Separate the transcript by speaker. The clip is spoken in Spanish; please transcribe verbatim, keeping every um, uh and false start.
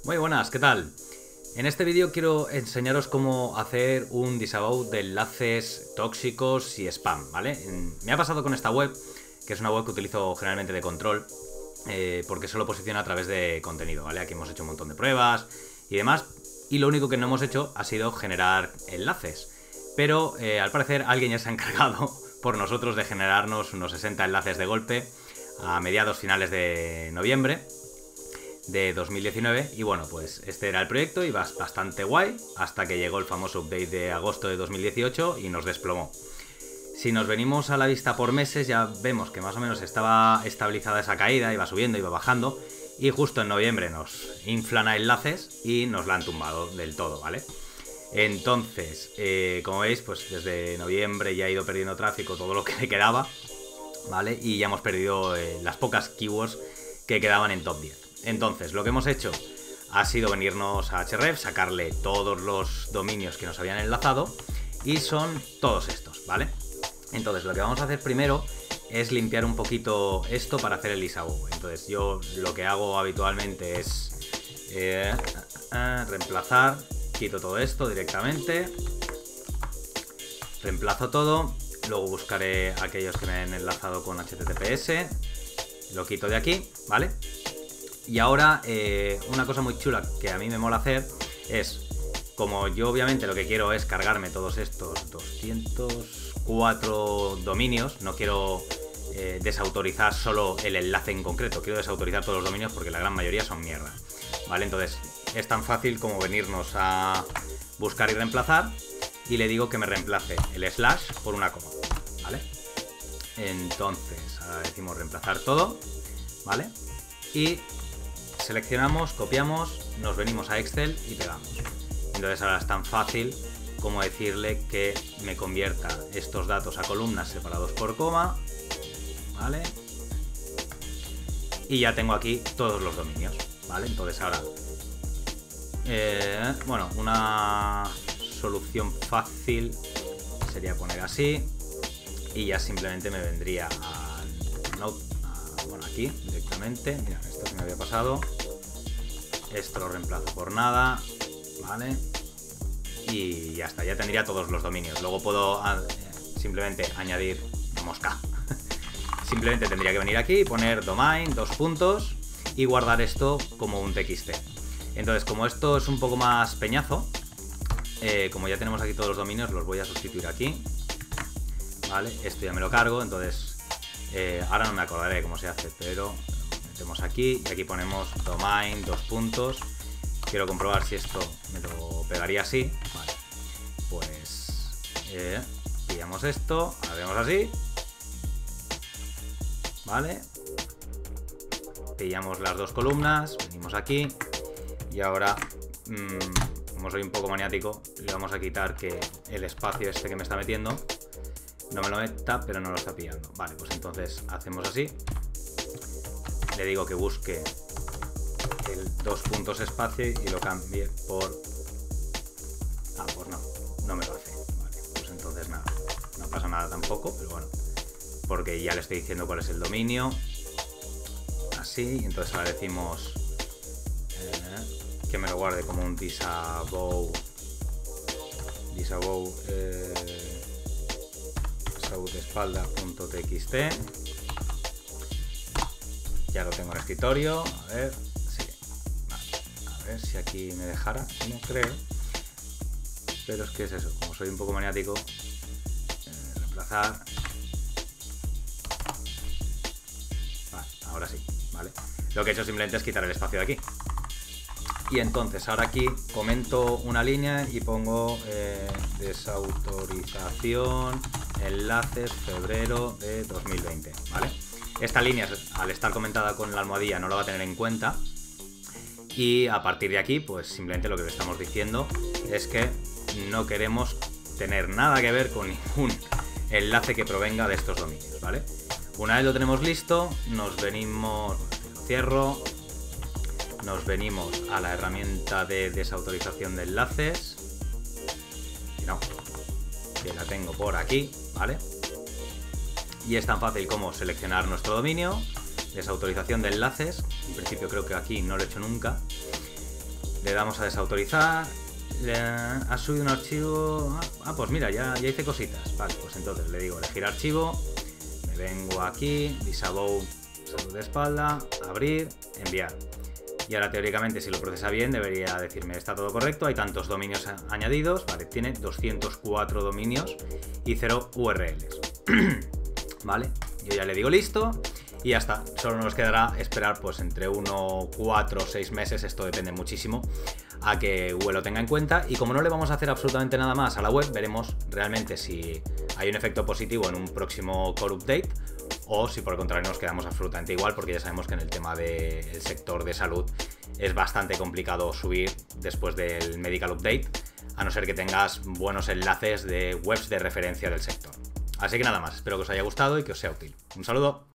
Speaker 1: Muy buenas, ¿qué tal? En este vídeo quiero enseñaros cómo hacer un disavow de enlaces tóxicos y spam, ¿vale? Me ha pasado con esta web, que es una web que utilizo generalmente de control, eh, porque solo posiciona a través de contenido, ¿vale? Aquí hemos hecho un montón de pruebas y demás, y lo único que no hemos hecho ha sido generar enlaces. Pero eh, al parecer alguien ya se ha encargado por nosotros de generarnos unos sesenta enlaces de golpe a mediados finales de noviembre de dos mil diecinueve, y bueno, pues este era el proyecto, iba bastante guay hasta que llegó el famoso update de agosto de dos mil dieciocho y nos desplomó. Si nos venimos a la vista por meses, ya vemos que más o menos estaba estabilizada esa caída, iba subiendo, iba bajando, y justo en noviembre nos inflan a enlaces y nos la han tumbado del todo, ¿vale? Entonces, eh, como veis, pues desde noviembre ya he ido perdiendo tráfico, todo lo que me quedaba, ¿vale? Y ya hemos perdido eh, las pocas keywords que quedaban en top diez. Entonces, lo que hemos hecho ha sido venirnos a Ahrefs, sacarle todos los dominios que nos habían enlazado, y son todos estos, ¿vale? Entonces, lo que vamos a hacer primero es limpiar un poquito esto para hacer el disavow. Entonces, yo lo que hago habitualmente es eh, eh, reemplazar, quito todo esto directamente, reemplazo todo, luego buscaré aquellos que me han enlazado con H T T P S, lo quito de aquí, ¿vale? Y ahora, eh, una cosa muy chula que a mí me mola hacer es, como yo obviamente lo que quiero es cargarme todos estos doscientos cuatro dominios, no quiero eh, desautorizar solo el enlace en concreto, quiero desautorizar todos los dominios porque la gran mayoría son mierda, ¿vale? Entonces es tan fácil como venirnos a buscar y reemplazar, y le digo que me reemplace el slash por una coma, ¿vale? Entonces ahora decimos reemplazar todo, ¿vale? Y seleccionamos, copiamos, nos venimos a Excel y pegamos. Entonces ahora es tan fácil como decirle que me convierta estos datos a columnas separados por coma, ¿vale? Y ya tengo aquí todos los dominios, ¿vale? Entonces ahora, eh, bueno, una solución fácil sería poner así, y ya simplemente me vendría a Node, a, bueno, aquí directamente. Mira, esto se me había pasado. Esto lo reemplazo por nada, ¿vale? Y ya está, ya tendría todos los dominios. Luego puedo eh, simplemente añadir una mosca. Simplemente tendría que venir aquí y poner domain, dos puntos, y guardar esto como un T X T. Entonces, como esto es un poco más peñazo, eh, como ya tenemos aquí todos los dominios, los voy a sustituir aquí, ¿vale? Esto ya me lo cargo, entonces eh, ahora no me acordaré cómo se hace, pero metemos aquí y aquí ponemos domain, dos puntos. Quiero comprobar si esto me lo pegaría así, vale. Pues eh, pillamos esto, hacemos así, vale. Pillamos las dos columnas, venimos aquí, y ahora, mmm, como soy un poco maniático, le vamos a quitar que el espacio este que me está metiendo no me lo meta, pero no lo está pillando. Vale, pues entonces hacemos así. Le digo que busque el dos puntos espacio y lo cambie por... Ah, pues no, no me lo hace. Vale, pues entonces nada, no pasa nada tampoco, pero bueno, porque ya le estoy diciendo cuál es el dominio. Así, entonces ahora decimos eh, que me lo guarde como un disavow, disavow, eh, disavow de espalda.txt. Ya lo tengo en el escritorio, a ver, sí, vale. A ver si aquí me dejara, no creo, pero es que es eso, como soy un poco maniático, eh, reemplazar, vale, ahora sí, vale. Lo que he hecho simplemente es quitar el espacio de aquí, y entonces ahora aquí comento una línea y pongo eh, desautorización enlaces febrero de dos mil veinte, ¿vale? Esta línea, al estar comentada con la almohadilla, no lo va a tener en cuenta, y a partir de aquí, pues simplemente lo que le estamos diciendo es que no queremos tener nada que ver con ningún enlace que provenga de estos dominios, ¿vale? Una vez lo tenemos listo, nos venimos, lo cierro, nos venimos a la herramienta de desautorización de enlaces, y no, que la tengo por aquí, ¿vale? Y es tan fácil como seleccionar nuestro dominio, desautorización de enlaces, en principio creo que aquí no lo he hecho nunca, Le damos a desautorizar. Le ha subido un archivo. Ah, pues mira, ya, ya hice cositas. Vale, pues entonces le digo elegir archivo. Me vengo aquí, disavow salud de espalda, abrir, enviar. Y ahora teóricamente, si lo procesa bien, debería decirme está todo correcto, hay tantos dominios añadidos, vale, tiene doscientos cuatro dominios y cero U R Ls. Vale, yo ya le digo listo y ya está. Solo nos quedará esperar pues entre uno, cuatro o seis meses, esto depende muchísimo, a que Google lo tenga en cuenta. Y como no le vamos a hacer absolutamente nada más a la web, veremos realmente si hay un efecto positivo en un próximo core update o si por el contrario nos quedamos absolutamente igual, porque ya sabemos que en el tema del sector de salud es bastante complicado subir después del medical update, a no ser que tengas buenos enlaces de webs de referencia del sector. Así que nada más, espero que os haya gustado y que os sea útil. Un saludo.